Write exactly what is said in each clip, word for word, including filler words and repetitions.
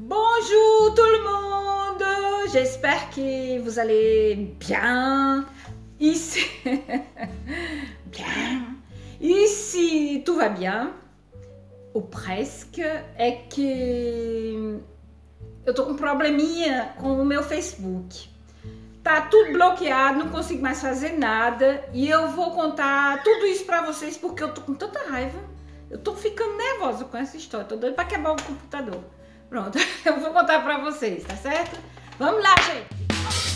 Bonjour tout le monde, j'espère que vous allez bien. Ici, bien. Ici, tout va bien, ou presque. É que eu tô com um probleminha com o meu Facebook. Tá tudo bloqueado, não consigo mais fazer nada. E eu vou contar tudo isso pra vocês porque eu tô com tanta raiva. Eu tô ficando nervosa com essa história, tô doida pra quebrar o computador. Pronto, eu vou contar pra vocês, tá certo? Vamos lá, gente!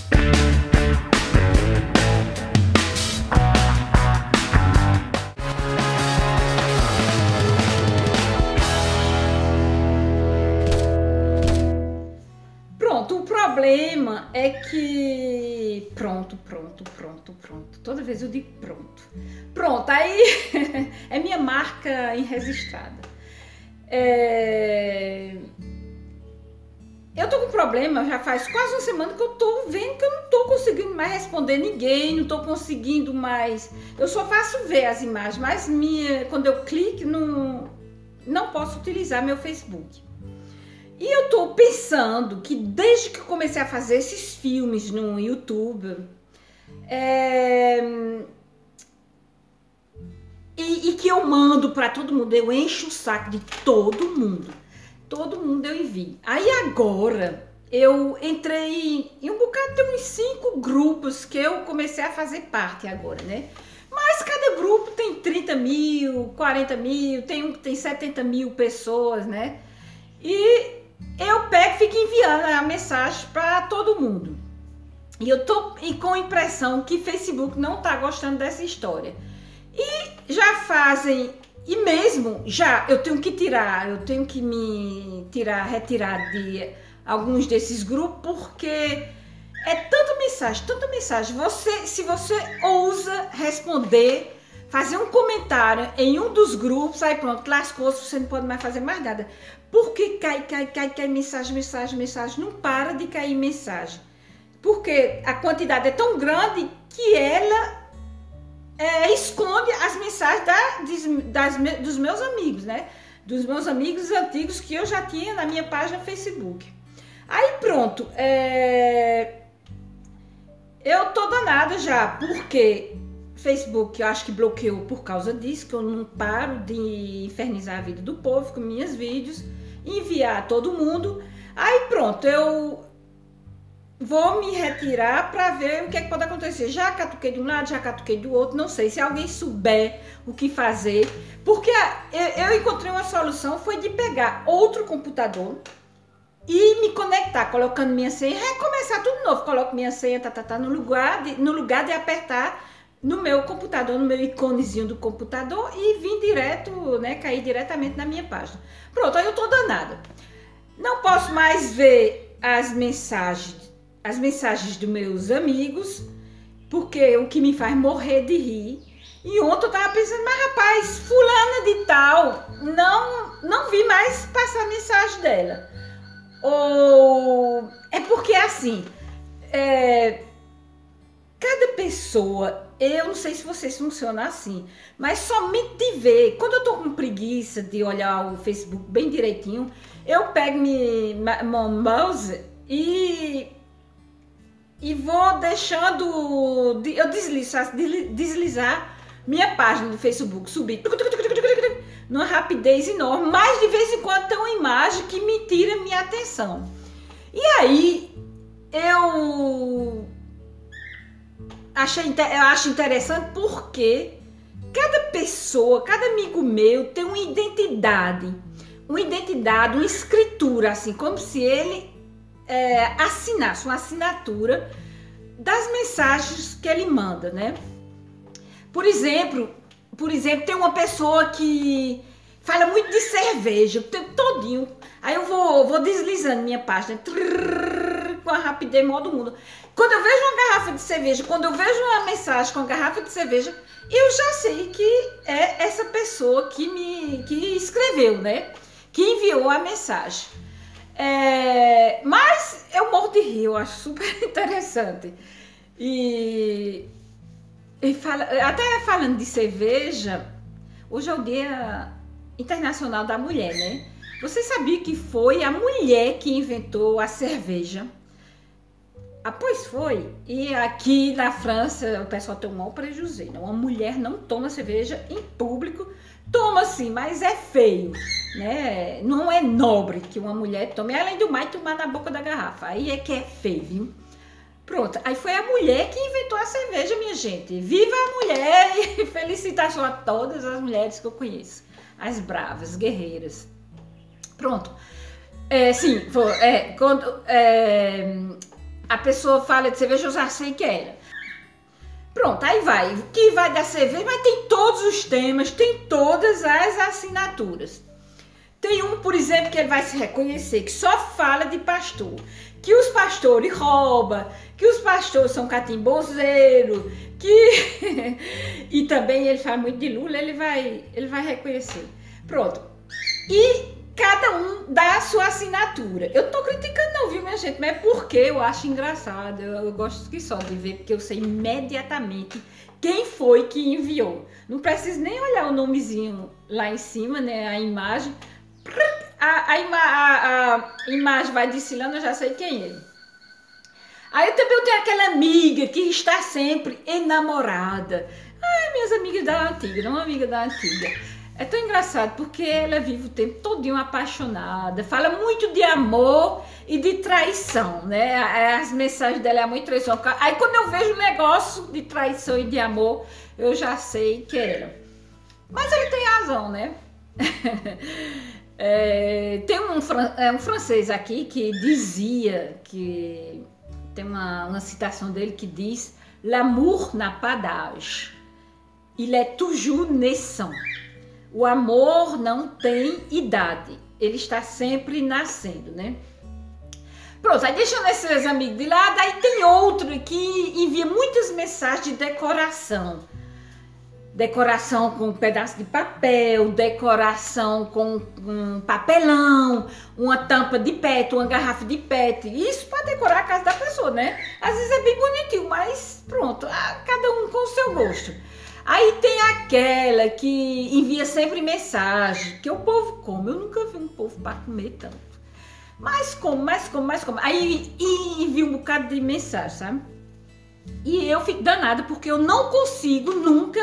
Pronto, o problema é que... Pronto, pronto, pronto, pronto. Toda vez eu digo pronto. Pronto, aí é minha marca enregistrada. É... Eu tô com problema, já faz quase uma semana que eu tô vendo que eu não tô conseguindo mais responder ninguém, não tô conseguindo mais... Eu só faço ver as imagens, mas minha, quando eu clico, não, não posso utilizar meu Facebook. E eu tô pensando que desde que eu comecei a fazer esses filmes no YouTube, é... e, e que eu mando para todo mundo, eu encho o saco de todo mundo. Todo mundo eu envio. Aí agora eu entrei em um bocado, tem uns cinco grupos que eu comecei a fazer parte agora, né? Mas cada grupo tem trinta mil, quarenta mil, tem um que tem setenta mil pessoas, né? E eu pego e fico enviando a mensagem para todo mundo. E eu tô com a impressão que Facebook não tá gostando dessa história. E já fazem... E mesmo já eu tenho que tirar, eu tenho que me tirar, retirar de alguns desses grupos, porque é tanta mensagem, tanta mensagem. Você, se você ousa responder, fazer um comentário em um dos grupos, aí pronto, lascou, você não pode mais fazer mais nada. Porque cai, cai, cai, cai mensagem, mensagem, mensagem, não para de cair mensagem. Porque a quantidade é tão grande que ela... É, esconde as mensagens da, das, dos meus amigos, né? Dos meus amigos antigos que eu já tinha na minha página Facebook. Aí pronto, é... eu tô danada já, porque Facebook eu acho que bloqueou por causa disso, que eu não paro de infernizar a vida do povo com meus vídeos, enviar a todo mundo. Aí pronto, eu... vou me retirar para ver o que, é que pode acontecer. Já catuquei de um lado, já catuquei do outro. Não sei se alguém souber o que fazer. Porque eu encontrei uma solução, foi de pegar outro computador e me conectar, colocando minha senha, recomeçar tudo de novo. Coloco minha senha, tá, tá, tá, no lugar de, no lugar de apertar no meu computador, no meu iconezinho do computador e vim direto, né, cair diretamente na minha página. Pronto, aí eu tô danada. Não posso mais ver as mensagens as mensagens dos meus amigos, porque o que me faz morrer de rir. E ontem eu tava pensando, mas rapaz, fulana de tal, não, não vi mais passar a mensagem dela. Ou é porque assim, é, cada pessoa, eu não sei se vocês funcionam assim, mas somente de ver, quando eu tô com preguiça de olhar o Facebook bem direitinho, eu pego meu mouse e E vou deixando, eu deslizar, deslizar minha página do Facebook, subir numa rapidez enorme, mas de vez em quando tem uma imagem que me tira minha atenção. E aí eu achei, eu acho interessante porque cada pessoa, cada amigo meu tem uma identidade, uma identidade, uma escritura, assim, como se ele É, assinasse uma assinatura das mensagens que ele manda, né? Por exemplo, por exemplo, tem uma pessoa que fala muito de cerveja o tempo todinho. Aí eu vou, vou deslizando minha página trrr, com a rapidez maior do mundo. Quando eu vejo uma garrafa de cerveja, quando eu vejo uma mensagem com a garrafa de cerveja, eu já sei que é essa pessoa que me que escreveu, né? Que enviou a mensagem. É, mas eu morro de rir, eu acho super interessante. E, e fala, até falando de cerveja, hoje é o Dia Internacional da Mulher, né? Você sabia que foi a mulher que inventou a cerveja? Ah, pois foi. E aqui na França o pessoal tem um mau prejuízo. Né? Uma mulher não toma cerveja em público. Toma sim, mas é feio. Né? Não é nobre que uma mulher tome. Além do mais, tomar na boca da garrafa. Aí é que é feio, viu? Pronto. Aí foi a mulher que inventou a cerveja, minha gente. Viva a mulher e felicitações a todas as mulheres que eu conheço. As bravas, guerreiras. Pronto. É, sim, foi, é, quando... É, a pessoa fala de cerveja, eu já sei que era. Pronto, aí vai. O que vai da cerveja, mas tem todos os temas, tem todas as assinaturas. Tem um, por exemplo, que ele vai se reconhecer, que só fala de pastor. Que os pastores roubam, que os pastores são catimbozeiros, que... e também ele fala muito de Lula, ele vai, ele vai reconhecer. Pronto. E... cada um dá a sua assinatura. Eu tô criticando não, viu, minha gente? Mas é porque eu acho engraçado. Eu, eu gosto que só de ver, porque eu sei imediatamente quem foi que enviou. Não preciso nem olhar o nomezinho lá em cima, né? A imagem. A, a, ima, a, a imagem vai desfilando, eu já sei quem é. Aí eu também tenho aquela amiga que está sempre enamorada. Ai, minhas amigas da antiga, não amiga da antiga. É tão engraçado porque ela vive o tempo todinho apaixonada, fala muito de amor e de traição, né? As mensagens dela é muito traição. Aí quando eu vejo um negócio de traição e de amor, eu já sei que é ela. Mas ele tem razão, né? é, tem um, é, um francês aqui que dizia, que tem uma, uma citação dele que diz: l'amour n'a pas d'âge, il est toujours naissant. O amor não tem idade, ele está sempre nascendo, né? Pronto, aí deixando esses amigos de lado, aí tem outro que envia muitas mensagens de decoração. Decoração com um pedaço de papel, decoração com um papelão, uma tampa de pet, uma garrafa de pet. Isso para decorar a casa da pessoa, né? Às vezes é bem bonitinho, mas pronto, cada um com o seu gosto. Aí tem aquela que envia sempre mensagem, que o povo come. Eu nunca vi um povo para comer tanto. Mas como, mas como, mas como. Aí envia um bocado de mensagem, sabe? E eu fico danada porque eu não consigo nunca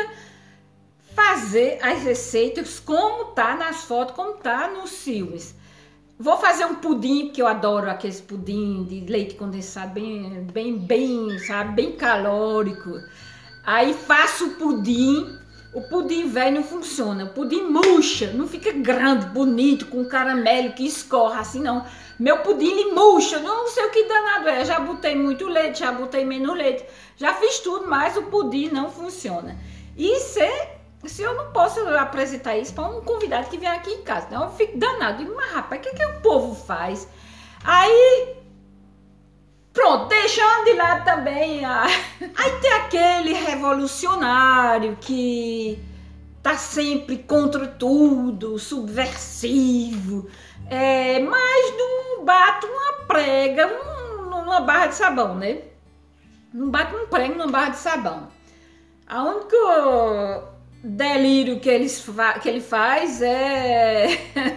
fazer as receitas como tá nas fotos, como tá nos filmes. Vou fazer um pudim, porque eu adoro aqueles pudim de leite condensado, bem, bem, bem, sabe? Bem calórico. Aí faço o pudim, o pudim velho não funciona, o pudim murcha, não fica grande, bonito, com caramelo que escorre assim não. Meu pudim ele murcha, não sei o que danado é, já botei muito leite, já botei menos leite, já fiz tudo, mas o pudim não funciona. E se, se eu não posso apresentar isso para um convidado que vem aqui em casa, então eu fico danado, digo, mas rapaz, o que, que o povo faz? Aí... pronto, deixando de lado também. A... Aí tem aquele revolucionário que tá sempre contra tudo, subversivo, é, mas não bate uma prega um, numa barra de sabão, né? Não bate um prego numa barra de sabão. A único delírio que ele, que ele faz é...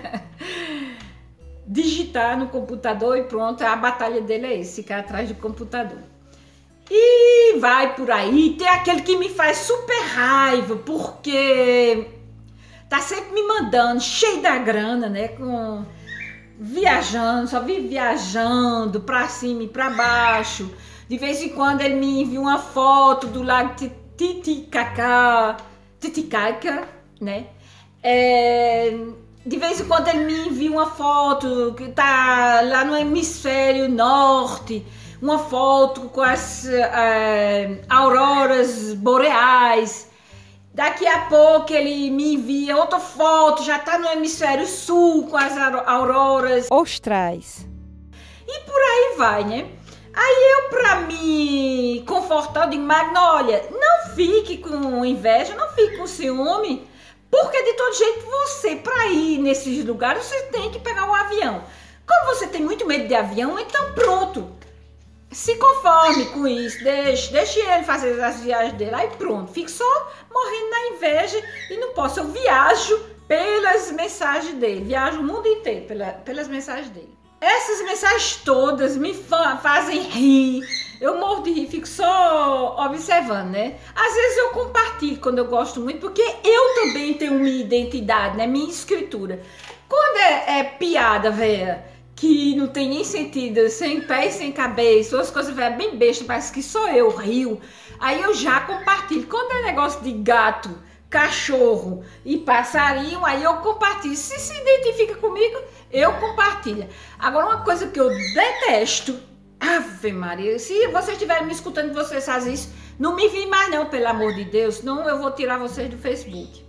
digitar no computador e pronto, a batalha dele é esse, ficar atrás do computador. E vai por aí, tem aquele que me faz super raiva, porque tá sempre me mandando, cheio da grana, né, com... viajando, só vive viajando pra cima e pra baixo. De vez em quando ele me envia uma foto do lago Titicaca, Titicaca, né, é... de vez em quando ele me envia uma foto que tá lá no hemisfério norte, uma foto com as uh, auroras boreais. Daqui a pouco ele me envia outra foto, já tá no hemisfério sul com as auroras austrais. E por aí vai, né? Aí eu, pra me confortar, eu digo, Magna, olha, não fique com inveja, não fique com ciúme. Porque de todo jeito você, para ir nesses lugares, você tem que pegar um avião. Como você tem muito medo de avião, então pronto. Se conforme com isso, deixe, deixe ele fazer as viagens dele, aí pronto. Fique só morrendo na inveja e não posso. Eu viajo pelas mensagens dele. Viajo o mundo inteiro pela, pelas mensagens dele. Essas mensagens todas me fa fazem rir. Eu morro de rir, fico só observando, né? Às vezes eu compartilho quando eu gosto muito, porque eu também tenho minha identidade, né? Minha escritura. Quando é, é piada, véia, que não tem nem sentido, sem pé e sem cabeça, ou as coisas véia, bem besta, parece que só eu rio, aí eu já compartilho. Quando é negócio de gato, cachorro e passarinho, aí eu compartilho. Se se identifica comigo, eu compartilho. Agora, uma coisa que eu detesto, Ave Maria, se vocês estiverem me escutando e vocês fazem isso, não me vim mais não, pelo amor de Deus, senão eu vou tirar vocês do Facebook.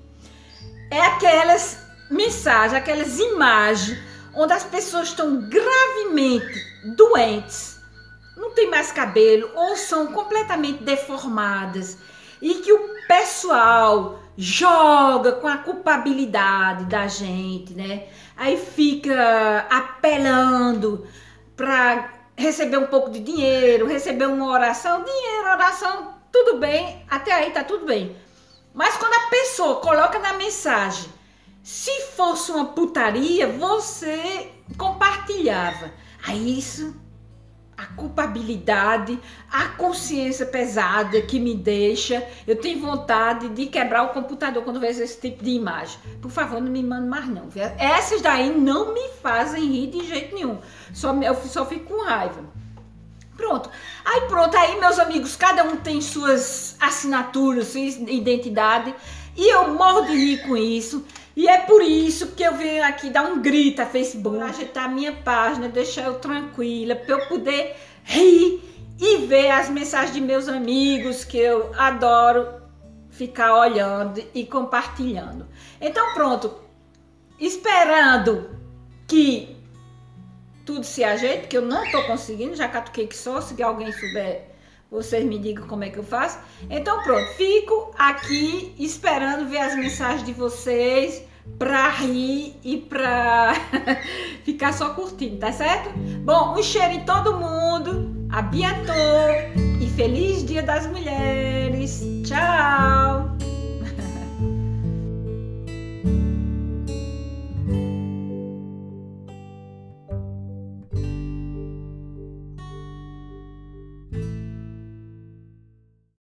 É aquelas mensagens, aquelas imagens onde as pessoas estão gravemente doentes, não tem mais cabelo ou são completamente deformadas e que o pessoal joga com a culpabilidade da gente, né? Aí fica apelando para receber um pouco de dinheiro, receber uma oração, dinheiro, oração, tudo bem, até aí tá tudo bem. Mas quando a pessoa coloca na mensagem, se fosse uma putaria, você compartilhava. Aí isso, a culpabilidade, a consciência pesada que me deixa, eu tenho vontade de quebrar o computador quando vejo esse tipo de imagem. Por favor, não me mande mais não. Essas daí não me fazem rir de jeito nenhum. Só, eu só fico com raiva. Pronto. Aí pronto, aí meus amigos, cada um tem suas assinaturas, sua identidade. E eu morro de rir com isso. E é por isso que eu venho aqui dar um grito a Facebook, agitar a minha página, deixar eu tranquila, para eu poder rir e ver as mensagens de meus amigos, que eu adoro ficar olhando e compartilhando. Então pronto, esperando que tudo se ajeite, que eu não estou conseguindo, já catuquei que só, se alguém souber, vocês me digam como é que eu faço. Então pronto, fico aqui esperando ver as mensagens de vocês pra rir e pra ficar só curtindo, tá certo? Bom, um cheiro em todo mundo, a bientôt e feliz Dia das Mulheres. Tchau!